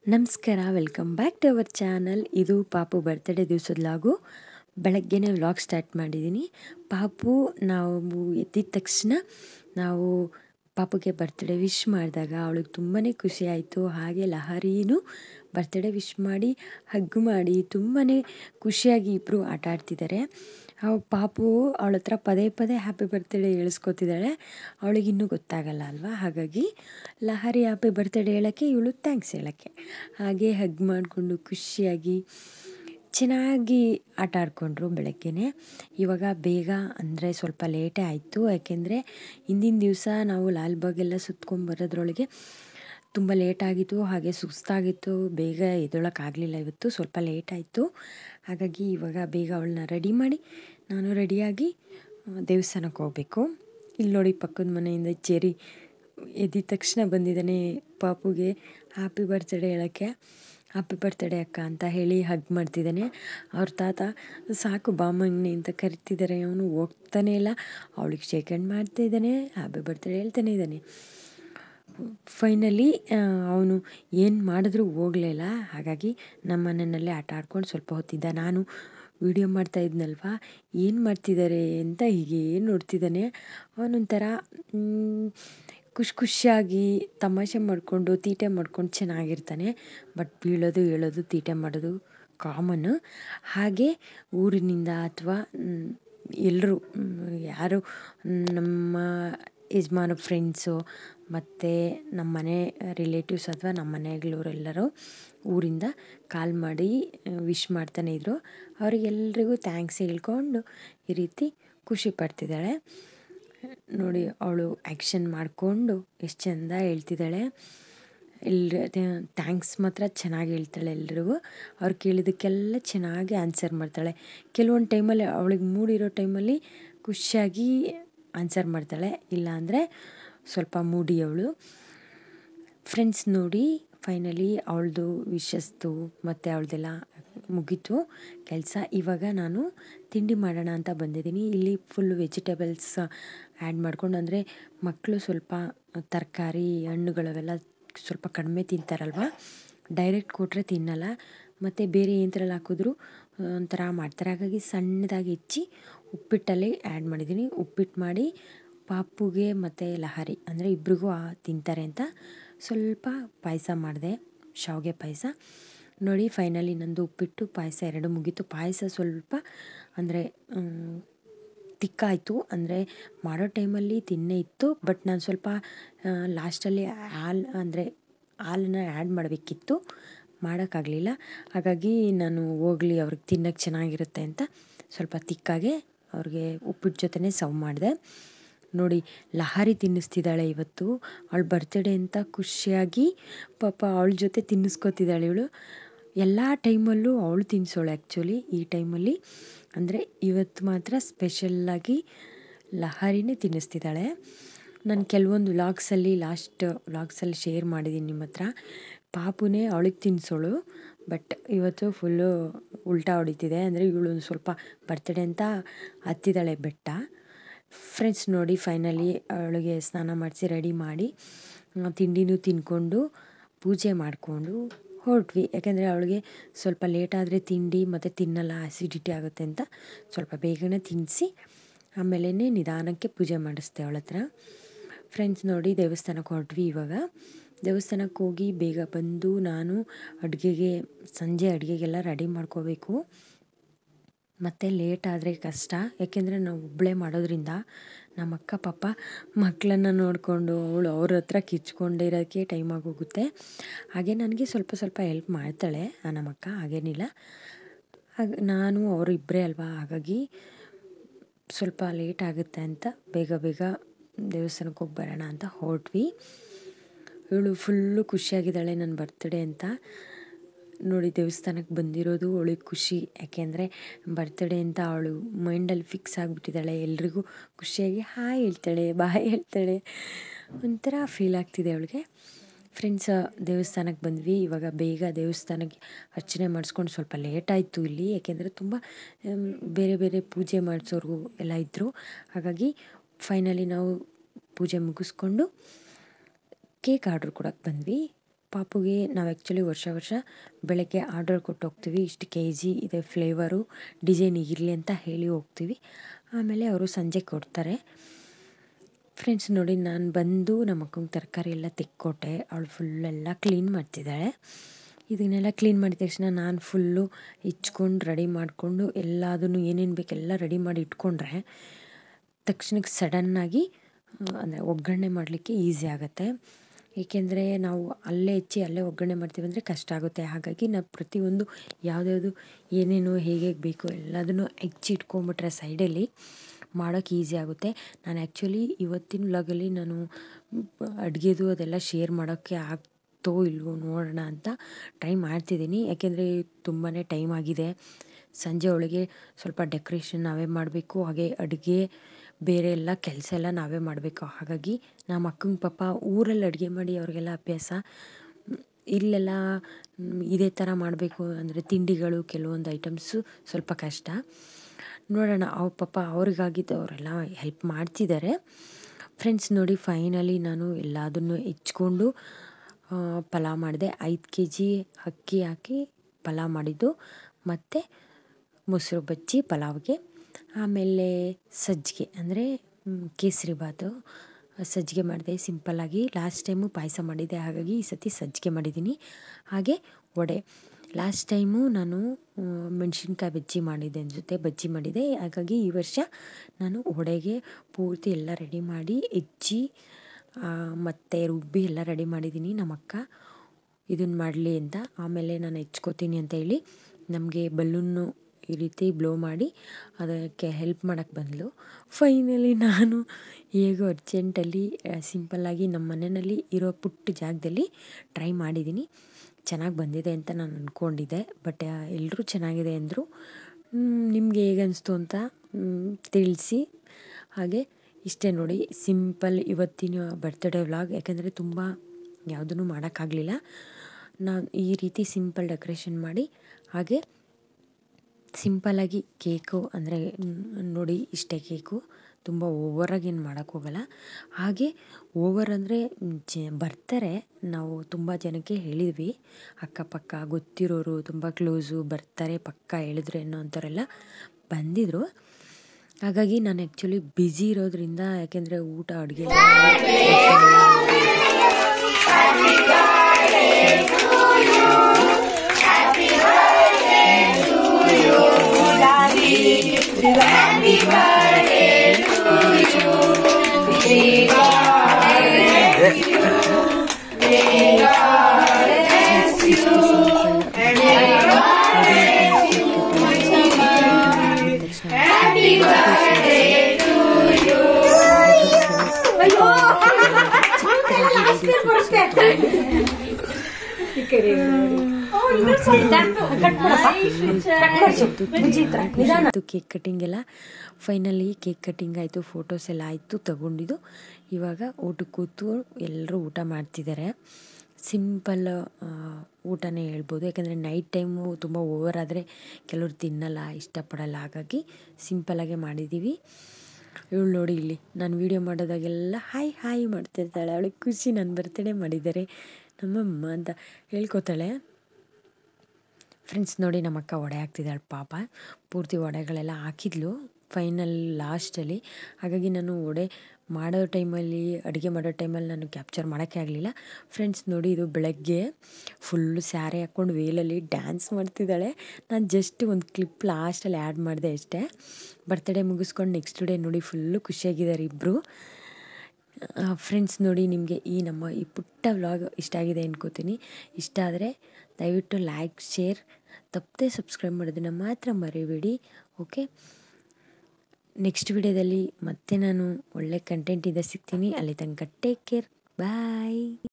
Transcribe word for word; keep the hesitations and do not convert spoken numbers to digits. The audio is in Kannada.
ನಮಸ್ಕಾರ, welcome back to our channel. ಇದು ಪಾಪು ಬರ್ತ್ಡೇ ದಿವಸದ ಲಾಗು. ಬೆಳಗ್ಗೆನೇ ವ್ಲಾಗ್ ಸ್ಟಾರ್ಟ್ ಮಾಡಿದ್ದೀನಿ. ಪಾಪು ನಾವು ಎದ್ದಿದ ತಕ್ಷಣ ನಾವು ಪಾಪುಗೆ ಬರ್ತ್ಡೇ ವಿಶ್ ಮಾಡಿದಾಗ ಅವಳಿಗೆ ತುಂಬಾ ಖುಷಿ ಆಯಿತು. ಹಾಗೆ ಲಹರಿನೂ ಬರ್ತ್ಡೇ ವಿಶ್ ಮಾಡಿ ಹಗ್ ಮಾಡಿ ತುಂಬಾ ಖುಷಿಯಾಗಿ ಇಬ್ಬರು ಆಟ ಆಡ್ತಿದ್ದಾರೆ. ಪಾಪು ಅವಳ ಹತ್ರ ಪದೇ ಪದೇ ಹ್ಯಾಪಿ ಬರ್ತ್ಡೇ ಹೇಳಿಸ್ಕೊತಿದ್ದಾಳೆ. ಅವಳಿಗೆ ಇನ್ನೂ ಗೊತ್ತಾಗಲ್ಲ ಅಲ್ವಾ, ಹಾಗಾಗಿ ಲಹರಿ ಹ್ಯಾಪಿ ಬರ್ತ್ಡೇ ಹೇಳೋಕ್ಕೆ, ಇವಳು ಥ್ಯಾಂಕ್ಸ್ ಹೇಳೋಕ್ಕೆ. ಹಾಗೆ ಹಗ್ ಮಾಡಿಕೊಂಡು ಖುಷಿಯಾಗಿ ಚೆನ್ನಾಗಿ ಆಟ ಆಡಿಕೊಂಡ್ರು ಬೆಳಗ್ಗೆನೇ. ಇವಾಗ ಬೇಗ ಅಂದರೆ ಸ್ವಲ್ಪ ಲೇಟೇ ಆಯಿತು, ಯಾಕೆಂದರೆ ಹಿಂದಿನ ದಿವಸ ನಾವು ಲಾಲ್ಬಾಗೆಲ್ಲ ಸುತ್ಕೊಂಡ್ಬರೋದ್ರೊಳಗೆ ತುಂಬ ಲೇಟಾಗಿತ್ತು, ಹಾಗೆ ಸುಸ್ತಾಗಿತ್ತು, ಬೇಗ ಎದ್ದೇಳೋಕ್ಕಾಗಲಿಲ್ಲ. ಇವತ್ತು ಸ್ವಲ್ಪ ಲೇಟ್ ಆಯಿತು. ಹಾಗಾಗಿ ಇವಾಗ ಬೇಗ ಅವಳನ್ನ ರೆಡಿ ಮಾಡಿ ನಾನು ರೆಡಿಯಾಗಿ ದೇವಸ್ಥಾನಕ್ಕೆ ಹೋಗಬೇಕು. ಇಲ್ಲಿ ನೋಡಿ, ಪಕ್ಕದ ಮನೆಯಿಂದ ಚೆರಿ ಎದ್ದಿದ ತಕ್ಷಣ ಬಂದಿದ್ದಾನೆ ಪಾಪುಗೆ ಹ್ಯಾಪಿ ಬರ್ತ್ಡೇ ಹೇಳೋಕ್ಕೆ. ಹ್ಯಾಪಿ ಬರ್ತ್ಡೇ ಅಕ್ಕ ಅಂತ ಹೇಳಿ ಹಗ್ ಮಾಡ್ತಿದ್ದಾನೆ. ಅವ್ರ ತಾತ ಸಾಕು ಬಾಮಣ್ಣಿ ಅಂತ ಕರಿತಿದ್ದಾರೆ. ಅವನು ಹೋಗ್ತಾನೆ ಇಲ್ಲ, ಅವಳಿಗೆ ಶೇಕ್ ಹ್ಯಾಂಡ್ ಮಾಡ್ತಾಯಿದ್ದಾನೆ, ಹ್ಯಾಪಿ ಬರ್ತ್ಡೇ ಹೇಳ್ತಾನೆ ಇದ್ದಾನೆ. ಫೈನಲಿ ಅವನು ಏನು ಮಾಡಿದ್ರೂ ಹೋಗಲೇ ಇಲ್ಲ. ಹಾಗಾಗಿ ನಮ್ಮ ಮನೆಯಲ್ಲೇ ಆಟ ಆಡ್ಕೊಂಡು ಸ್ವಲ್ಪ ಹೊತ್ತಿದ್ದ. ನಾನು ವಿಡಿಯೋ ಮಾಡ್ತಾ ಇದ್ನಲ್ವ, ಏನು ಮಾಡ್ತಿದ್ದಾರೆ ಅಂತ ಹೀಗೆ ನೋಡ್ತಿದ್ದಾನೆ. ಅವನೊಂಥರ ಖುಷಿ ಖುಷಿಯಾಗಿ ತಮಾಷೆ ಮಾಡಿಕೊಂಡು ತೀಟೆ ಮಾಡ್ಕೊಂಡು ಚೆನ್ನಾಗಿರ್ತಾನೆ. ಬಟ್ ಬೀಳೋದು ಹೇಳೋದು ತೀಟೆ ಮಾಡೋದು ಕಾಮನ್ನು. ಹಾಗೆ ಊರಿನಿಂದ ಅಥವಾ ಎಲ್ಲರೂ ಯಾರು ನಮ್ಮ ಯಜಮಾನ ಫ್ರೆಂಡ್ಸು ಮತ್ತು ನಮ್ಮ ಮನೆ ರಿಲೇಟಿವ್ಸ್ ಅಥವಾ ನಮ್ಮ ಮನೆಗಳವರೆಲ್ಲರೂ ಊರಿಂದ ಕಾಲ್ ಮಾಡಿ ವಿಶ್ ಮಾಡ್ತಾನೆ ಇದ್ದರು. ಅವರಿಗೆಲ್ರಿಗೂ ಥ್ಯಾಂಕ್ಸ್ ಹೇಳ್ಕೊಂಡು ಈ ರೀತಿ ಖುಷಿ ಪಡ್ತಿದ್ದಾಳೆ. ನೋಡಿ, ಅವಳು ಆ್ಯಕ್ಷನ್ ಮಾಡಿಕೊಂಡು ಎಷ್ಟು ಚೆಂದ ಹೇಳ್ತಿದ್ದಾಳೆ. ಎಲ್ರ ಥ್ಯಾಂಕ್ಸ್ ಮಾತ್ರ ಚೆನ್ನಾಗಿ ಹೇಳ್ತಾಳೆ ಎಲ್ರಿಗೂ. ಅವ್ರು ಕೇಳಿದ್ದಕ್ಕೆಲ್ಲ ಚೆನ್ನಾಗಿ ಆನ್ಸರ್ ಮಾಡ್ತಾಳೆ. ಕೆಲವೊಂದು ಟೈಮಲ್ಲಿ ಅವಳಿಗೆ ಮೂಡಿರೋ ಟೈಮಲ್ಲಿ ಖುಷಿಯಾಗಿ ಆನ್ಸರ್ ಮಾಡ್ತಾಳೆ, ಇಲ್ಲಾಂದರೆ ಸ್ವಲ್ಪ ಮೂಡಿ ಅವಳು. ಫ್ರೆಂಡ್ಸ್ ನೋಡಿ, ಫೈನಲಿ ಅವಳದು ವಿಶಸ್ತು ಮತ್ತು ಅವಳದೆಲ್ಲ ಮುಗೀತು ಕೆಲಸ. ಇವಾಗ ನಾನು ತಿಂಡಿ ಮಾಡೋಣ ಅಂತ ಬಂದಿದ್ದೀನಿ. ಇಲ್ಲಿ ಫುಲ್ ವೆಜಿಟೇಬಲ್ಸ್ ಆ್ಯಡ್ ಮಾಡ್ಕೊಂಡು, ಅಂದರೆ ಮಕ್ಕಳು ಸ್ವಲ್ಪ ತರಕಾರಿ ಹಣ್ಣುಗಳವೆಲ್ಲ ಸ್ವಲ್ಪ ಕಡಿಮೆ ತಿಂತಾರಲ್ವ, ಡೈರೆಕ್ಟ್ ಕೊಟ್ಟರೆ ತಿನ್ನಲ್ಲ, ಮತ್ತು ಬೇರೆ ಏನರಲ್ಲಿ ಹಾಕಿದ್ರು ಒಂಥರ ಮಾಡ್ತಾರೆ. ಹಾಗಾಗಿ ಸಣ್ಣದಾಗಿ ಹೆಚ್ಚಿ ಉಪ್ಪಿಟ್ಟಲ್ಲಿ ಆ್ಯಡ್ ಮಾಡಿದ್ದೀನಿ. ಉಪ್ಪಿಟ್ಟು ಮಾಡಿ ಪಾಪುಗೆ ಮತ್ತು ಲಹರಿ ಅಂದರೆ ಇಬ್ರಿಗೂ ತಿಂತಾರೆ ಅಂತ ಸ್ವಲ್ಪ ಪಾಯಸ ಮಾಡಿದೆ, ಶಾವಿಗೆ ಪಾಯಸ. ನೋಡಿ, ಫೈನಲಿ ನಂದು ಉಪ್ಪಿಟ್ಟು ಪಾಯಸ ಎರಡು ಮುಗೀತು. ಪಾಯಸ ಸ್ವಲ್ಪ ಅಂದರೆ ತಿಕ್ಕಾಯಿತು, ಅಂದರೆ ಮಾಡೋ ಟೈಮಲ್ಲಿ ತಿನ್ನೇ ಇತ್ತು. ಬಟ್ ನಾನು ಸ್ವಲ್ಪ ಲಾಸ್ಟಲ್ಲಿ ಹಾಲು ಅಂದರೆ ಹಾಲನ್ನ ಆ್ಯಡ್ ಮಾಡಬೇಕಿತ್ತು, ಮಾಡೋಕ್ಕಾಗಲಿಲ್ಲ. ಹಾಗಾಗಿ ನಾನು ಹೋಗಲಿ ಅವ್ರಿಗೆ ತಿನ್ನೋಕ್ಕೆ ಚೆನ್ನಾಗಿರುತ್ತೆ ಅಂತ ಸ್ವಲ್ಪ ತಿಕ್ಕಾಗೆ ಅವ್ರಿಗೆ ಉಪ್ಪಿಟ್ಟು ಜೊತೆನೇ ಸರ್ವ್ ಮಾಡಿದೆ. ನೋಡಿ, ಲಹರಿ ತಿನ್ನಿಸ್ತಿದ್ದಾಳೆ ಇವತ್ತು. ಅವಳು ಬರ್ತ್ಡೇ ಅಂತ ಖುಷಿಯಾಗಿ ಪಾಪ ಅವಳ ಜೊತೆ ತಿನ್ನಿಸ್ಕೊತಿದ್ದಾಳೆ ಇವಳು. ಎಲ್ಲ ಟೈಮಲ್ಲೂ ಅವಳು ತಿನ್ನಿಸೋಳು ಆ್ಯಕ್ಚುಲಿ. ಈ ಟೈಮಲ್ಲಿ ಅಂದರೆ ಇವತ್ತು ಮಾತ್ರ ಸ್ಪೆಷಲ್ಲಾಗಿ ಲಹರಿನೇ ತಿನ್ನಿಸ್ತಿದ್ದಾಳೆ. ನಾನು ಕೆಲವೊಂದು ವ್ಲಾಗ್ಸಲ್ಲಿ ಲಾಸ್ಟ್ ವ್ಲಾಗ್ಸಲ್ಲಿ ಶೇರ್ ಮಾಡಿದ್ದೀನಿ ನಿಮ್ಮ ಹತ್ರ. ಪಾಪುನೇ ಅವಳಿಗೆ ತಿನ್ನಿಸೋಳು, ಬಟ್ ಇವತ್ತು ಫುಲ್ಲು ಉಲ್ಟಾ ಹೊಡಿತಿದೆ. ಅಂದರೆ ಇವಳು ಒಂದು ಸ್ವಲ್ಪ ಬರ್ತ್ಡೇ ಅಂತ ಹತ್ತಿದ್ದಾಳೆ ಬೆಟ್ಟ. ಫ್ರೆಂಡ್ಸ್ ನೋಡಿ, ಫೈನಲಿ ಅವಳಿಗೆ ಸ್ನಾನ ಮಾಡಿಸಿ ರೆಡಿ ಮಾಡಿ ತಿಂಡಿನೂ ತಿಂದ್ಕೊಂಡು ಪೂಜೆ ಮಾಡಿಕೊಂಡು ಹೊರಟ್ವಿ. ಯಾಕೆಂದರೆ ಅವಳಿಗೆ ಸ್ವಲ್ಪ ಲೇಟಾದರೆ ತಿಂಡಿ ಮತ್ತು ತಿನ್ನಲ್ಲ, ಆ್ಯಸಿಡಿಟಿ ಆಗುತ್ತೆ ಅಂತ ಸ್ವಲ್ಪ ಬೇಗನೆ ತಿನ್ನಿಸಿ ಆಮೇಲೆ ನಿಧಾನಕ್ಕೆ ಪೂಜೆ ಮಾಡಿಸ್ದೆ ಅವಳ ಹತ್ರ. ಫ್ರೆಂಡ್ಸ್ ನೋಡಿ, ದೇವಸ್ಥಾನಕ್ಕೆ ಹೊರಟ್ವಿ. ಇವಾಗ ದೇವಸ್ಥಾನಕ್ಕೆ ಹೋಗಿ ಬೇಗ ಬಂದು ನಾನು ಅಡುಗೆಗೆ ಸಂಜೆ ಅಡುಗೆಗೆಲ್ಲ ರೆಡಿ ಮಾಡ್ಕೋಬೇಕು. ಮತ್ತು ಲೇಟ್ ಆದರೆ ಕಷ್ಟ, ಯಾಕೆಂದರೆ ನಾವು ಒಬ್ಬಳೇ ಮಾಡೋದ್ರಿಂದ ನಮ್ಮ ಅಕ್ಕ ಪಾಪ ಮಕ್ಕಳನ್ನು ನೋಡಿಕೊಂಡು ಅವಳು ಅವ್ರ ಹತ್ರ ಕಿಚ್ಕೊಂಡಿರೋಕ್ಕೆ ಟೈಮ್ ಆಗೋಗುತ್ತೆ. ಹಾಗೆ ನನಗೆ ಸ್ವಲ್ಪ ಸ್ವಲ್ಪ ಹೆಲ್ಪ್ ಮಾಡ್ತಾಳೆ ನಮ್ಮ ಅಕ್ಕ, ಹಾಗೇನಿಲ್ಲ. ಹಾಗೆ ನಾನು ಅವರು ಇಬ್ಬರೇ ಅಲ್ವಾ, ಹಾಗಾಗಿ ಸ್ವಲ್ಪ ಲೇಟ್ ಆಗುತ್ತೆ ಅಂತ ಬೇಗ ಬೇಗ ದೇವಸ್ಥಾನಕ್ಕೆ ಹೋಗಿ ಬರೋಣ ಅಂತ ಹೊರಟ್ವಿ. ಇವಳು ಫುಲ್ಲು ಖುಷಿಯಾಗಿದ್ದಾಳೆ ನನ್ನ ಬರ್ತ್ಡೇ ಅಂತ. ನೋಡಿ, ದೇವಸ್ಥಾನಕ್ಕೆ ಬಂದಿರೋದು ಅವಳಿಗೆ ಖುಷಿ, ಯಾಕೆಂದರೆ ಬರ್ತ್ಡೇ ಅಂತ ಅವಳು ಮೈಂಡಲ್ಲಿ ಫಿಕ್ಸ್ ಆಗಿಬಿಟ್ಟಿದ್ದಾಳೆ. ಎಲ್ರಿಗೂ ಖುಷಿಯಾಗಿ ಹಾಯ್ ಹೇಳ್ತಾಳೆ, ಬಾಯ್ ಹೇಳ್ತಾಳೆ, ಒಂಥರ ಫೀಲ್ ಆಗ್ತಿದೆ ಅವಳಿಗೆ. ಫ್ರೆಂಡ್ಸ್, ದೇವಸ್ಥಾನಕ್ಕೆ ಬಂದ್ವಿ. ಇವಾಗ ಬೇಗ ದೇವಸ್ಥಾನಕ್ಕೆ ಅರ್ಚನೆ ಮಾಡಿಸ್ಕೊಂಡು ಸ್ವಲ್ಪ ಲೇಟಾಯಿತು ಇಲ್ಲಿ, ಯಾಕೆಂದರೆ ತುಂಬ ಬೇರೆ ಬೇರೆ ಪೂಜೆ ಮಾಡಿಸೋರು ಎಲ್ಲ ಇದ್ದರು. ಹಾಗಾಗಿ ಫೈನಲಿ ನಾವು ಪೂಜೆ ಮುಗಿಸ್ಕೊಂಡು ಕೇಕ್ ಆರ್ಡ್ರ್ ಕೊಡೋಕ್ಕೆ ಬಂದ್ವಿ. ಪಾಪುಗೆ ನಾವು ಆ್ಯಕ್ಚುಲಿ ವರ್ಷ ವರ್ಷ ಬೆಳಗ್ಗೆ ಆರ್ಡರ್ ಕೊಟ್ಟು ಹೋಗ್ತೀವಿ, ಇಷ್ಟು ಕೆ ಜಿ ಇದೆ ಫ್ಲೇವರು ಡಿಸೈನ್ ಇರಲಿ ಅಂತ ಹೇಳಿ ಹೋಗ್ತೀವಿ. ಆಮೇಲೆ ಅವರು ಸಂಜೆ ಕೊಡ್ತಾರೆ. ಫ್ರೆಂಡ್ಸ್ ನೋಡಿ, ನಾನು ಬಂದು ನಮ್ಮ ಅಕ್ಕಂಗೆ ತರಕಾರಿ ಎಲ್ಲ ತೆಕ್ಕೊಟ್ಟೆ. ಅವಳು ಫುಲ್ಲೆಲ್ಲ ಕ್ಲೀನ್ ಮಾಡ್ತಿದ್ದಾಳೆ. ಇದನ್ನೆಲ್ಲ ಕ್ಲೀನ್ ಮಾಡಿದ ತಕ್ಷಣ ನಾನು ಫುಲ್ಲು ಇಚ್ಕೊಂಡು ರೆಡಿ ಮಾಡಿಕೊಂಡು ಎಲ್ಲದನ್ನು ಏನೇನು ಬೇಕೆಲ್ಲ ರೆಡಿ ಮಾಡಿ ಇಟ್ಕೊಂಡ್ರೆ ತಕ್ಷಣಕ್ಕೆ ಸಡನ್ನಾಗಿ ಅಂದರೆ ಒಗ್ಗರಣೆ ಮಾಡಲಿಕ್ಕೆ ಈಸಿ ಆಗುತ್ತೆ. ಏಕೆಂದರೆ ನಾವು ಅಲ್ಲೇ ಹೆಚ್ಚಿ ಅಲ್ಲೇ ಒಗ್ಗರಣೆ ಮಾಡ್ತೀವಿ ಅಂದರೆ ಕಷ್ಟ ಆಗುತ್ತೆ. ಹಾಗಾಗಿ ನಾವು ಪ್ರತಿಯೊಂದು ಯಾವುದ್ಯಾವುದು ಏನೇನು ಹೇಗೆ ಬೇಕು ಎಲ್ಲದನ್ನು ಹೆಚ್ಚಿ ಇಟ್ಕೊಂಬಿಟ್ರೆ ಸೈಡಲ್ಲಿ ಮಾಡೋಕ್ಕೆ ಈಸಿ ಆಗುತ್ತೆ. ನಾನು ಆ್ಯಕ್ಚುಲಿ ಇವತ್ತಿನ ವ್ಲಾಗಲ್ಲಿ ನಾನು ಅಡುಗೆದು ಅದೆಲ್ಲ ಶೇರ್ ಮಾಡೋಕ್ಕೆ ಆಗ್ತೋ ಇಲ್ವೋ ನೋಡೋಣ ಅಂತ ಟ್ರೈ ಮಾಡ್ತಿದ್ದೀನಿ. ಯಾಕೆಂದರೆ ತುಂಬಾ ಟೈಮ್ ಆಗಿದೆ. ಸಂಜೆ ಒಳಗೆ ಸ್ವಲ್ಪ ಡೆಕೋರೇಷನ್ ನಾವೇ ಮಾಡಬೇಕು, ಹಾಗೆ ಅಡುಗೆ ಬೇರೆ ಎಲ್ಲ ಕೆಲಸ ಎಲ್ಲ ನಾವೇ ಮಾಡಬೇಕು. ಹಾಗಾಗಿ ನಮ್ಮ ಅಕ್ಕಂಗೆ ಪಾಪ ಊರಲ್ಲಿ ಅಡುಗೆ ಮಾಡಿ ಅವ್ರಿಗೆಲ್ಲ ಅಭ್ಯಾಸ. ಇಲ್ಲೆಲ್ಲ ಇದೇ ಥರ ಮಾಡಬೇಕು ಅಂದರೆ ತಿಂಡಿಗಳು ಕೆಲವೊಂದು ಐಟಮ್ಸು ಸ್ವಲ್ಪ ಕಷ್ಟ. ನೋಡೋಣ, ಅವ್ರ ಪಾಪ ಅವ್ರಿಗಾಗಿದ್ದು ಅವರೆಲ್ಲ ಹೆಲ್ಪ್ ಮಾಡ್ತಿದ್ದಾರೆ. ಫ್ರೆಂಡ್ಸ್ ನೋಡಿ, ಫೈನಲಿ ನಾನು ಎಲ್ಲದನ್ನು ಹೆಚ್ಕೊಂಡು ಪಲಾವ್ ಮಾಡಿದೆ. ಐದು ಕೆ ಜಿ ಅಕ್ಕಿ ಹಾಕಿ ಪಲಾವ್ ಮಾಡಿದ್ದು, ಮತ್ತು ಮೊಸರು ಬಜ್ಜಿ ಪಲಾವ್ಗೆ, ಆಮೇಲೆ ಸಜ್ಜಿಗೆ ಅಂದರೆ ಕೇಸರಿ ಬಾತು ಸಜ್ಜಿಗೆ ಮಾಡಿದೆ ಸಿಂಪಲ್ಲಾಗಿ. ಲಾಸ್ಟ್ ಟೈಮು ಪಾಯಸ ಮಾಡಿದ್ದೆ, ಹಾಗಾಗಿ ಈ ಸತಿ ಸಜ್ಜಿಗೆ ಮಾಡಿದ್ದೀನಿ. ಹಾಗೆ ವಡೆ, ಲಾಸ್ಟ್ ಟೈಮು ನಾನು ಮೆಣಸಿನ್ಕಾಯಿ ಬಜ್ಜಿ ಮಾಡಿದ್ದೆ ಅನಿಸುತ್ತೆ, ಬಜ್ಜಿ ಮಾಡಿದೆ. ಹಾಗಾಗಿ ಈ ವರ್ಷ ನಾನು ವಡೆಗೆ ಪೂರ್ತಿ ಎಲ್ಲ ರೆಡಿ ಮಾಡಿ ಹೆಚ್ಚಿ ಮತ್ತು ರುಬ್ಬಿ ಎಲ್ಲ ರೆಡಿ ಮಾಡಿದ್ದೀನಿ. ನಮ್ಮ ಅಕ್ಕ ಇದನ್ನು ಮಾಡಲಿ ಅಂತ, ಆಮೇಲೆ ನಾನು ಹೆಚ್ಕೋತೀನಿ ಅಂತ ಹೇಳಿ ನಮಗೆ ಬಲೂನು ಈ ರೀತಿ ಬ್ಲೋ ಮಾಡಿ ಅದಕ್ಕೆ ಹೆಲ್ಪ್ ಮಾಡೋಕ್ಕೆ ಬಂದಳು. ಫೈನಲಿ ನಾನು ಹೇಗೋ ಅರ್ಜೆಂಟಲ್ಲಿ ಸಿಂಪಲ್ಲಾಗಿ ನಮ್ಮ ಮನೆಯಲ್ಲಿ ಇರೋ ಪುಟ್ಟ ಜಾಗದಲ್ಲಿ ಟ್ರೈ ಮಾಡಿದ್ದೀನಿ. ಚೆನ್ನಾಗಿ ಬಂದಿದೆ ಅಂತ ನಾನು ಅಂದ್ಕೊಂಡಿದ್ದೆ, ಬಟ್ ಎಲ್ಲರೂ ಚೆನ್ನಾಗಿದೆ ಅಂದರು. ನಿಮಗೆ ಹೇಗೆ ಅನಿಸ್ತು ಅಂತ ತಿಳಿಸಿ. ಹಾಗೆ ಇಷ್ಟೇ ನೋಡಿ, ಸಿಂಪಲ್ ಇವತ್ತಿನ ಬರ್ತ್ಡೇ ವ್ಲಾಗ್. ಯಾಕೆಂದರೆ ತುಂಬ ಯಾವುದೂ ಮಾಡೋಕ್ಕಾಗಲಿಲ್ಲ. ನಾನು ಈ ರೀತಿ ಸಿಂಪಲ್ ಡೆಕೋರೇಷನ್ ಮಾಡಿ, ಹಾಗೆ ಸಿಂಪಲ್ಲಾಗಿ ಕೇಕು ಅಂದರೆ ನೋಡಿ ಇಷ್ಟೇ ಕೇಕು, ತುಂಬ ಓವರಾಗಿ ಏನು ಮಾಡೋಕ್ಕೋಗಲ್ಲ. ಹಾಗೆ ಓವರ್ ಅಂದರೆ ಜ ಬರ್ತಾರೆ, ನಾವು ತುಂಬ ಜನಕ್ಕೆ ಹೇಳಿದ್ವಿ, ಅಕ್ಕಪಕ್ಕ ಗೊತ್ತಿರೋರು ತುಂಬ ಕ್ಲೋಸು ಬರ್ತಾರೆ ಪಕ್ಕ ಹೇಳಿದ್ರೆ ಅನ್ನೋ ಅಂಥವರೆಲ್ಲ ಬಂದಿದ್ದರು. ಹಾಗಾಗಿ ನಾನು ಆ್ಯಕ್ಚುಲಿ ಬ್ಯುಸಿ ಇರೋದ್ರಿಂದ, ಯಾಕೆಂದರೆ ಊಟ ಅಡುಗೆ ಕೇಕ್ ಕಟ್ಟಿಂಗ್ ಎಲ್ಲ ಫೈನಲಿ ಕೇಕ್ ಕಟ್ಟಿಂಗ್ ಆಯಿತು, ಫೋಟೋಸ್ ಎಲ್ಲ ಆಯಿತು ತಗೊಂಡಿದ್ದು. ಇವಾಗ ಊಟಕ್ಕೆ ಕೂತು ಎಲ್ಲರೂ ಊಟ ಮಾಡ್ತಿದ್ದಾರೆ. ಸಿಂಪಲ್ ಊಟನೇ ಹೇಳ್ಬೋದು, ಯಾಕೆಂದರೆ ನೈಟ್ ಟೈಮು ತುಂಬ ಓವರ್ ಆದರೆ ಕೆಲವರು ತಿನ್ನಲ್ಲ, ಇಷ್ಟಪಡಲ್ಲ. ಹಾಗಾಗಿ ಸಿಂಪಲ್ಲಾಗೆ ಮಾಡಿದ್ದೀವಿ. ಇವಳು ನೋಡಿ ಇಲ್ಲಿ ನಾನು ವೀಡಿಯೋ ಮಾಡೋದಾಗೆಲ್ಲ ಹಾಯ್ ಹಾಯ್ ಮಾಡ್ತಿರ್ತಾಳೆ. ಅವಳಿಗೆ ಖುಷಿ, ನನ್ನ ಬರ್ತಡೇ ಮಾಡಿದ್ದಾರೆ ನಮ್ಮಮ್ಮ ಅಂತ ಹೇಳ್ಕೊತಾಳೆ. ಫ್ರೆಂಡ್ಸ್ ನೋಡಿ, ನಮ್ಮ ಅಕ್ಕ ವಡೆ ಹಾಕ್ತಿದ್ದಾಳೆ ಪಾಪ. ಪೂರ್ತಿ ವಡೆಗಳೆಲ್ಲ ಹಾಕಿದ್ಲು ಫೈನಲ್ ಲಾಸ್ಟಲ್ಲಿ. ಹಾಗಾಗಿ ನಾನು ವಡೆ ಮಾಡೋ ಟೈಮಲ್ಲಿ ಅಡುಗೆ ಮಾಡೋ ಟೈಮಲ್ಲಿ ನಾನು ಕ್ಯಾಪ್ಚರ್ ಮಾಡೋಕ್ಕೆ ಆಗಲಿಲ್ಲ. ಫ್ರೆಂಡ್ಸ್ ನೋಡಿ, ಇದು ಬೆಳಗ್ಗೆ ಫುಲ್ಲು ಸ್ಯಾರಿ ಹಾಕ್ಕೊಂಡು ವೇಲಲ್ಲಿ ಡ್ಯಾನ್ಸ್ ಮಾಡ್ತಿದ್ದಾಳೆ. ನಾನು ಜಸ್ಟ್ ಒಂದು ಕ್ಲಿಪ್ ಲಾಸ್ಟಲ್ಲಿ ಆ್ಯಡ್ ಮಾಡಿದೆ ಅಷ್ಟೇ. ಬರ್ತಡೇ ಮುಗಿಸ್ಕೊಂಡು ನೆಕ್ಸ್ಟ್ ಡೇ ನೋಡಿ ಫುಲ್ಲು ಖುಷಿಯಾಗಿದ್ದಾರೆ ಇಬ್ಬರು. ಫ್ರೆಂಡ್ಸ್ ನೋಡಿ, ನಿಮಗೆ ಈ ನಮ್ಮ ಈ ಪುಟ್ಟ ವ್ಲಾಗ್ ಇಷ್ಟ ಆಗಿದೆ ಅನ್ಕೋತೀನಿ. ಇಷ್ಟ ಆದರೆ ದಯವಿಟ್ಟು ಲೈಕ್, ಶೇರ್, ತಪ್ಪದೆ ಸಬ್ಸ್ಕ್ರೈಬ್ ಮಾಡೋದನ್ನು ಮಾತ್ರ ಮರಿಬೇಡಿ. ಓಕೆ, ನೆಕ್ಸ್ಟ್ ವಿಡಿಯೋದಲ್ಲಿ ಮತ್ತೆ ನಾನು ಒಳ್ಳೆ ಕಂಟೆಂಟಿಂದ ಸಿಗ್ತೀನಿ. ಅಲ್ಲಿ ತನಕ ಟೇಕ್ ಕೇರ್, ಬಾಯ್.